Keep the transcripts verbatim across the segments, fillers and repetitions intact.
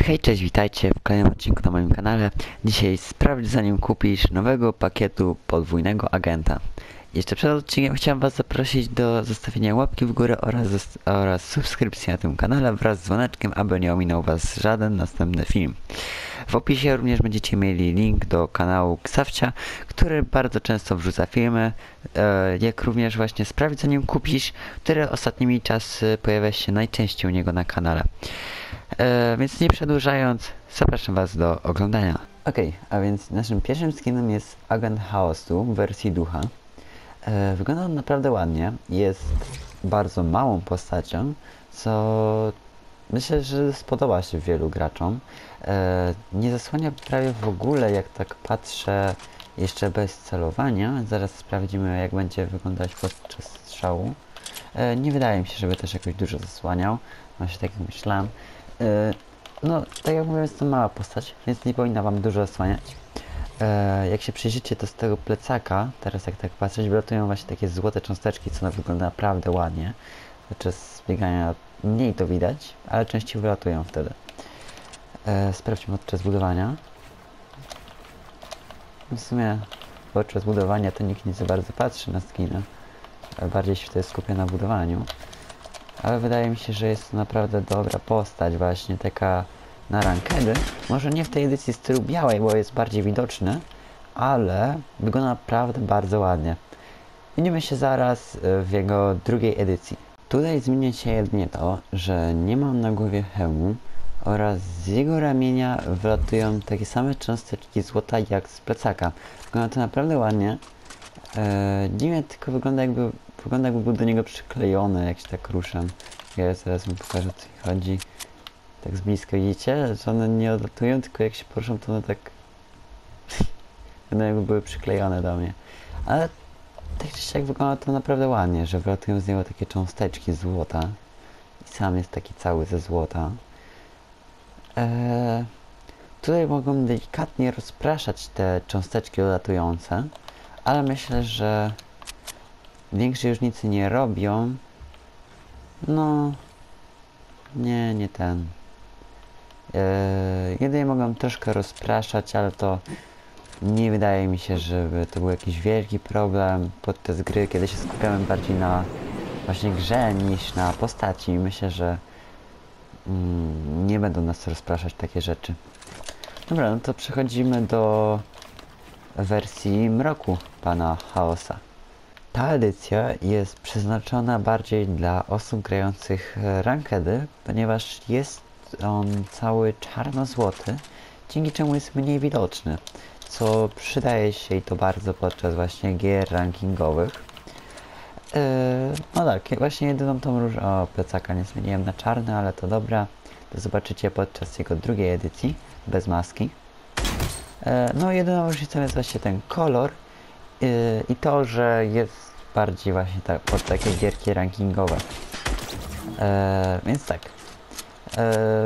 Hej, cześć, witajcie w kolejnym odcinku na moim kanale. Dzisiaj sprawdź, zanim kupisz nowego pakietu podwójnego agenta. Jeszcze przed odcinkiem chciałem was zaprosić do zostawienia łapki w górę oraz, oraz subskrypcji na tym kanale wraz z dzwoneczkiem, aby nie ominął was żaden następny film. W opisie również będziecie mieli link do kanału Ksawcia, który bardzo często wrzuca filmy, e, jak również właśnie sprawdź, zanim kupisz, który ostatnimi czasy pojawia się najczęściej u niego na kanale. E, więc nie przedłużając, zapraszam was do oglądania. Ok, a więc naszym pierwszym skinem jest Agent Chaosu w wersji ducha. E, wygląda on naprawdę ładnie, jest bardzo małą postacią, co myślę, że spodoba się wielu graczom. E, nie zasłania prawie w ogóle, jak tak patrzę, jeszcze bez celowania. Zaraz sprawdzimy, jak będzie wyglądać podczas strzału. E, nie wydaje mi się, żeby też jakoś dużo zasłaniał, właśnie tak jak myślałem. E, no, tak jak mówię, jest to mała postać, więc nie powinna wam dużo zasłaniać. E, jak się przyjrzycie, to z tego plecaka, teraz jak tak patrzeć, wylatują właśnie takie złote cząsteczki, co wygląda naprawdę ładnie. Podczas biegania mniej to widać, ale częściej wylatują wtedy. E, sprawdźmy podczas budowania. W sumie podczas budowania to nikt nie za bardzo patrzy na skiny. Bardziej się wtedy skupia na budowaniu. Ale wydaje mi się, że jest to naprawdę dobra postać, właśnie taka na rankedy. Może nie w tej edycji stylu białej, bo jest bardziej widoczny, ale wygląda naprawdę bardzo ładnie. Widzimy się zaraz w jego drugiej edycji. Tutaj zmienia się jedynie to, że nie mam na głowie hełmu oraz z jego ramienia wylatują takie same cząsteczki złota jak z plecaka. Wygląda to naprawdę ładnie. Eee, dziwnie tylko wygląda jakby, wygląda jakby był do niego przyklejony, jak się tak ruszam. Ja zaraz wam pokażę, o co mi chodzi. Tak z bliska widzicie, że one nie odlatują, tylko jak się poruszą, to one tak wygląda jakby były przyklejone do mnie. Ale tak czy siak wygląda to naprawdę ładnie, że wylatują z niego takie cząsteczki złota. I sam jest taki cały ze złota. Eee, tutaj mogą delikatnie rozpraszać te cząsteczki odlatujące, ale myślę, że większej różnicy nie robią. No, nie, nie ten. Eee, jedynie mogą troszkę rozpraszać, ale to nie wydaje mi się, żeby to był jakiś wielki problem podczas gry, kiedy się skupiamy bardziej na właśnie grze niż na postaci. Myślę, że mm, nie będą nas rozpraszać takie rzeczy. Dobra, no to przechodzimy do wersji mroku pana Chaosa. Ta edycja jest przeznaczona bardziej dla osób grających rankedy, ponieważ jest on cały czarno-złoty, dzięki czemu jest mniej widoczny, co przydaje się i to bardzo podczas właśnie gier rankingowych. Yy, no tak, właśnie jedyną tą róż... O, plecaka nie zmieniłem na czarny, ale to dobra. To zobaczycie podczas jego drugiej edycji, bez maski. Yy, no jedyną różnicą jest właśnie ten kolor yy, i to, że jest bardziej właśnie tak, pod takie gierki rankingowe. Yy, więc tak. Yy,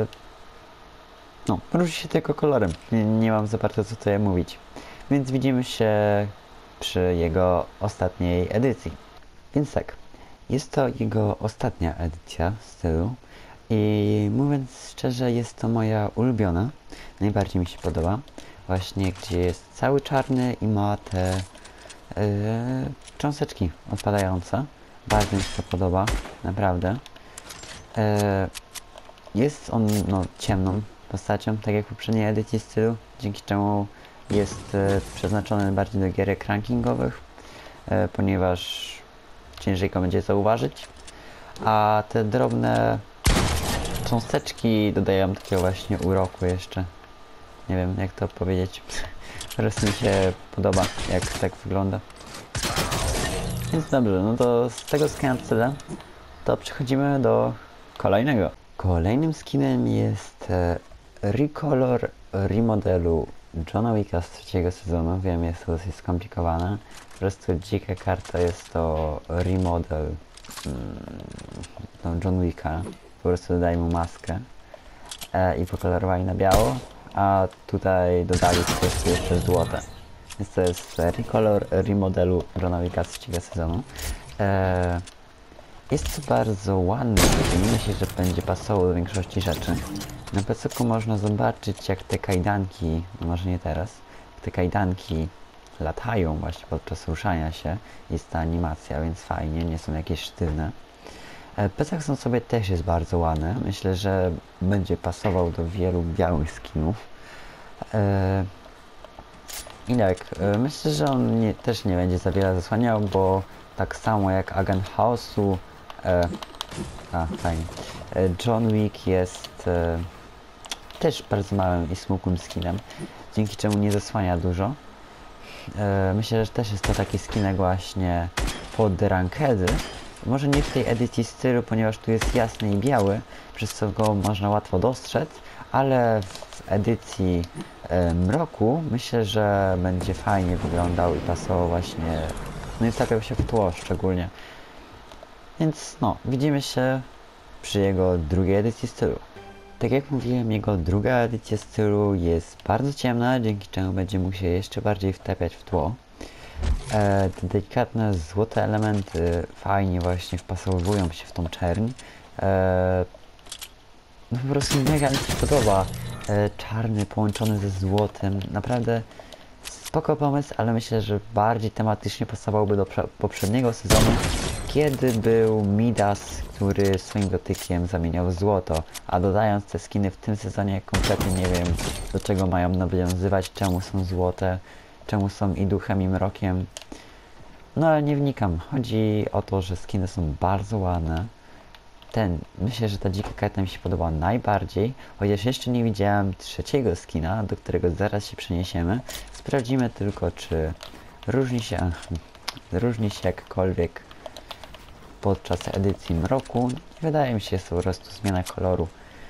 no, różni się tylko kolorem. Nie, nie mam za bardzo co tutaj mówić. Więc widzimy się przy jego ostatniej edycji. Więc tak, jest to jego ostatnia edycja stylu i mówiąc szczerze, jest to moja ulubiona. Najbardziej mi się podoba. Właśnie gdzie jest cały czarny i ma te yy, cząsteczki odpadające. Bardzo mi się to podoba, naprawdę. Yy, jest on no, ciemną postacią, tak jak w poprzedniej edycji stylu, dzięki czemu jest e, przeznaczony bardziej do gierek rankingowych, e, ponieważ ciężej go będzie zauważyć, a te drobne cząsteczki dodają takiego właśnie uroku jeszcze. Nie wiem jak to powiedzieć, po prostu mi się podoba jak tak wygląda. Więc dobrze, no to z tego skina tyle, to przechodzimy do kolejnego. Kolejnym skinem jest e, recolor remodelu Johna Wicka z trzeciego sezonu. Wiem, jest to dosyć skomplikowane. Po prostu dzika karta jest to remodel mm, John Wicka. Po prostu dodali mu maskę e, i pokolorowali na biało, a tutaj dodali po prostu jeszcze złote. Więc to jest recolor remodelu Johna Wicka z trzeciego sezonu. E, Jest to bardzo ładny, myślę, że będzie pasował do większości rzeczy. Na plecaku można zobaczyć, jak te kajdanki, no może nie teraz, te kajdanki latają właśnie podczas ruszania się. Jest ta animacja, więc fajnie, nie są jakieś sztywne. Plecak sam sobie też jest bardzo ładny. Myślę, że będzie pasował do wielu białych skinów. E, I tak, e, myślę, że on nie, też nie będzie za wiele zasłaniał, bo tak samo jak Agent Chaosu, e, a fajnie, e, John Wick jest e, też bardzo małym i smukłym skinem, dzięki czemu nie zasłania dużo. E, myślę, że też jest to taki skinek właśnie pod rankedy. Może nie w tej edycji stylu, ponieważ tu jest jasny i biały, przez co go można łatwo dostrzec, ale w edycji e, mroku myślę, że będzie fajnie wyglądał i pasował właśnie, no i wstawiał się w tło szczególnie. Więc no, widzimy się przy jego drugiej edycji stylu. Tak jak mówiłem, jego druga edycja stylu jest bardzo ciemna, dzięki czemu będzie mógł się jeszcze bardziej wtapiać w tło. E, te delikatne złote elementy fajnie właśnie wpasowują się w tą czerń. E, no po prostu mega mi się podoba. E, czarny połączony ze złotem. Naprawdę spoko pomysł, ale myślę, że bardziej tematycznie pasowałby do poprzedniego sezonu, kiedy był Midas, który swoim dotykiem zamieniał w złoto, a dodając te skiny w tym sezonie kompletnie nie wiem, do czego mają nawiązywać, czemu są złote, czemu są i duchem i mrokiem. No ale nie wnikam. Chodzi o to, że skiny są bardzo ładne. Ten, myślę, że ta dzika karta mi się podoba najbardziej, chociaż jeszcze nie widziałem trzeciego skina, do którego zaraz się przeniesiemy. Sprawdzimy tylko, czy różni się, różni się jakkolwiek podczas edycji mroku. Wydaje mi się, że jest to po prostu zmiana koloru.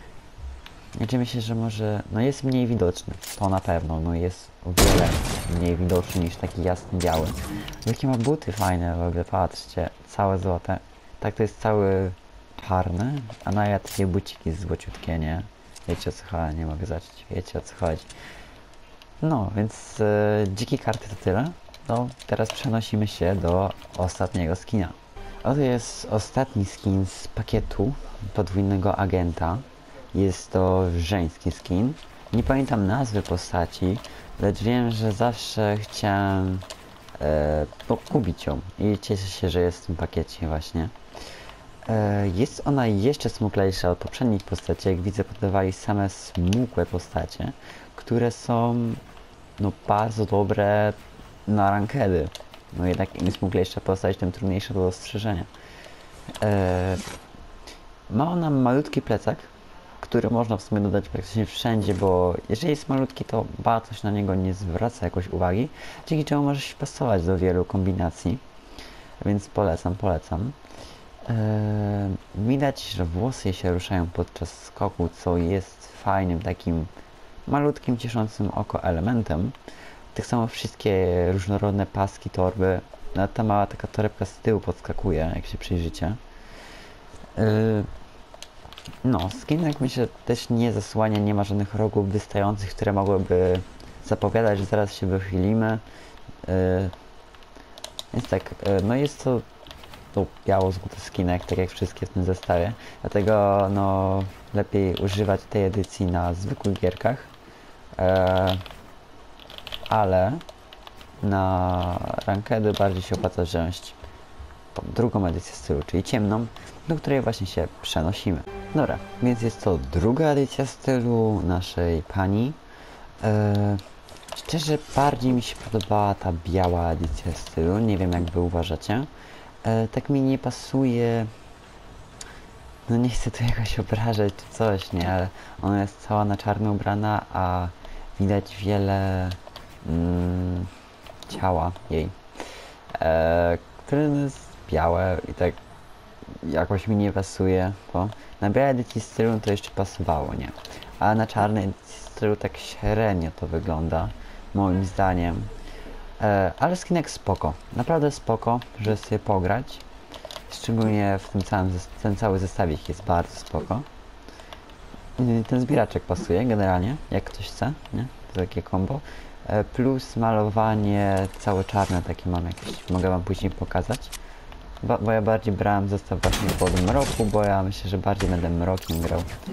Znaczy myślę, że może, no jest mniej widoczny, to na pewno, no jest o wiele mniej widoczny niż taki jasny biały. Jakie ma buty fajne w ogóle, patrzcie, całe złote. Tak to jest cały czarny, a na ja takie buciki złociutkie, nie? Wiecie o co chodzi, nie mogę zacząć, wiecie o co chodzi. No, więc e, dzikie karty to tyle. No, teraz przenosimy się do ostatniego skina. Oto jest ostatni skin z pakietu podwójnego agenta. Jest to żeński skin. Nie pamiętam nazwy postaci, lecz wiem, że zawsze chciałem e, kupić ją i cieszę się, że jest w tym pakiecie właśnie. E, jest ona jeszcze smuklejsza od poprzednich postaci. Jak widzę, podawali same smukłe postacie, które są no bardzo dobre na rankedy. No jednak im smuklejsza postać, tym trudniejsza do dostrzeżenia. E, ma ona malutki plecak, który można w sumie dodać praktycznie wszędzie, bo jeżeli jest malutki, to bardzo się na niego nie zwraca jakoś uwagi, dzięki czemu może się pasować do wielu kombinacji, więc polecam, polecam. Eee, widać, że włosy się ruszają podczas skoku, co jest fajnym, takim malutkim, cieszącym oko elementem. Tak samo wszystkie różnorodne paski, torby, nawet ta mała taka torebka z tyłu podskakuje, jak się przyjrzycie. Eee, No, skinek myślę też nie zasłania, nie ma żadnych rogów wystających, które mogłyby zapowiadać, że zaraz się wychylimy. Yy, więc tak, yy, no jest to, to biało-złoty skinek, tak jak wszystkie w tym zestawie, dlatego no lepiej używać tej edycji na zwykłych gierkach, yy, ale na rankedy bardziej się opłaca wziąć tą drugą edycję stylu, czyli ciemną, do której właśnie się przenosimy. Dobra, więc jest to druga edycja stylu naszej pani. Eee, szczerze bardziej mi się podobała ta biała edycja stylu, nie wiem jak wy uważacie. Eee, tak mi nie pasuje, no nie chcę tu jakoś obrażać czy coś, nie, ale ona jest cała na czarno ubrana, a widać wiele mm, ciała jej, eee, które jest białe i tak jakoś mi nie pasuje, bo na białej edycji stylu to jeszcze pasowało, nie? A na czarnej edycji stylu tak średnio to wygląda, moim zdaniem. E, ale skinek spoko, naprawdę spoko, żeby sobie pograć. Szczególnie w tym całym, ten cały zestawik jest bardzo spoko. I ten zbieraczek pasuje generalnie, jak ktoś chce, nie? To takie combo. E, plus malowanie całe czarne, takie mam jakieś, mogę wam później pokazać. Bo, bo ja bardziej brałem zestaw właśnie pod mroku, bo ja myślę, że bardziej będę mrokiem grał.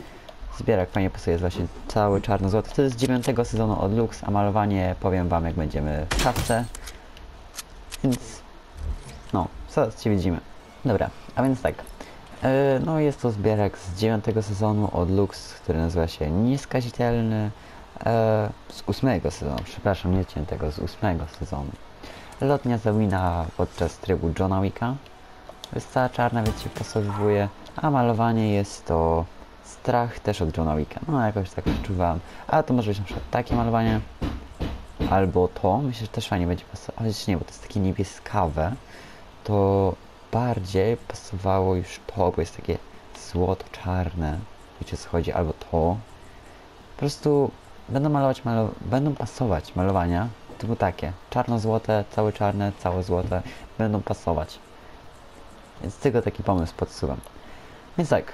Zbierak fajnie pasuje, jest właśnie cały czarno-złoty. To jest z dziewiątego sezonu od Lux, a malowanie powiem wam jak będziemy w szafce. Więc no, zaraz się widzimy. Dobra, a więc tak. Yy, no jest to zbierak z dziewiątego sezonu od Lux, który nazywa się Nieskazitelny. Yy, z ósmego sezonu, przepraszam, nie dziewiątego, z ósmego sezonu. Lotnia zawina podczas trybu Johna Wicka. Jest cała czarna, więc się pasowuje. A malowanie jest to strach też od Johna Wicka. No jakoś tak odczuwam. Ale to może być na przykład takie malowanie. Albo to, myślę, że też fajnie będzie pasować. Chociaż nie, bo to jest takie niebieskawe. To bardziej pasowało już to, bo jest takie złoto-czarne. Wiecie o co chodzi? Albo to. Po prostu będą malować, malo będą pasować malowania. Typu takie. Czarno-złote, całe czarne, całe złote. Będą pasować. Więc tego taki pomysł podsuwam. Więc tak.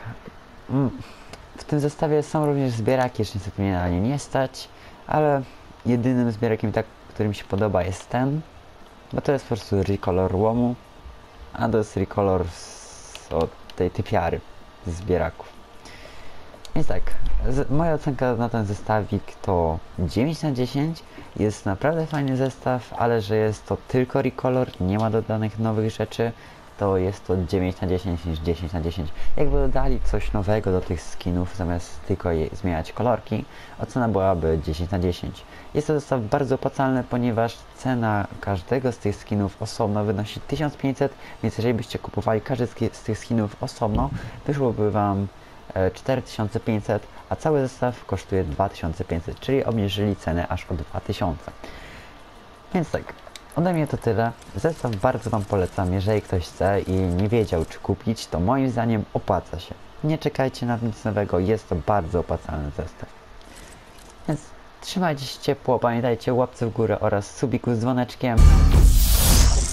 W tym zestawie są również zbieraki, jeszcze niestety mnie na nie nie stać. Ale jedynym zbierakiem, tak, który mi się podoba, jest ten. Bo to jest po prostu recolor łomu. A to jest recolor z, od tej typiary z zbieraków. Więc tak, z, moja ocenka na ten zestawik to dziewięć na dziesięć. Jest naprawdę fajny zestaw, ale że jest to tylko recolor, nie ma dodanych nowych rzeczy, to jest to dziewięć na dziesięć niż dziesięć na dziesięć. Jakby dodali coś nowego do tych skinów, zamiast tylko je, zmieniać kolorki, ocena byłaby dziesięć na dziesięć. Jest to zestaw bardzo opłacalny, ponieważ cena każdego z tych skinów osobno wynosi tysiąc pięćset, więc jeżeli byście kupowali każdy z tych skinów osobno, wyszłoby wam cztery tysiące pięćset, a cały zestaw kosztuje dwa tysiące pięćset, czyli obniżyli cenę aż o dwa tysiące. Więc tak, ode mnie to tyle. Zestaw bardzo wam polecam, jeżeli ktoś chce i nie wiedział czy kupić, to moim zdaniem opłaca się. Nie czekajcie na nic nowego, jest to bardzo opłacalny zestaw. Więc trzymajcie się ciepło, pamiętajcie łapce w górę oraz subiku z dzwoneczkiem.